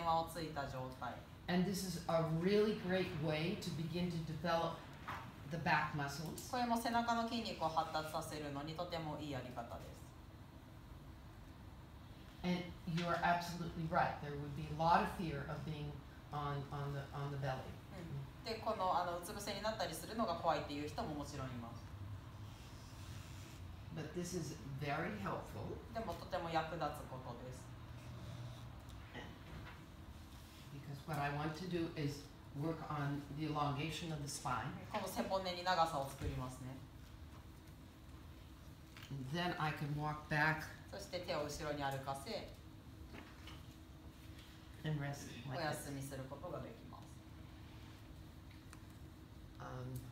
話をついた状態。 And this is a really great way to begin to develop the back muscles. これも背中の筋肉を発達させるのにとてもいいやり方です。 And you are absolutely right. There would be a lot of fear of being on the belly. で、このうつ伏せになったりするのが怖いっていう人ももちろんいます。 But this is very helpful. でもとても役立つことです。 Because what I want to do is work on the elongation of the spine. この背骨に長さを作りますね。 And then I can walk back そして手を後ろに歩かせ、 and rest お like 休 this. みすることができます。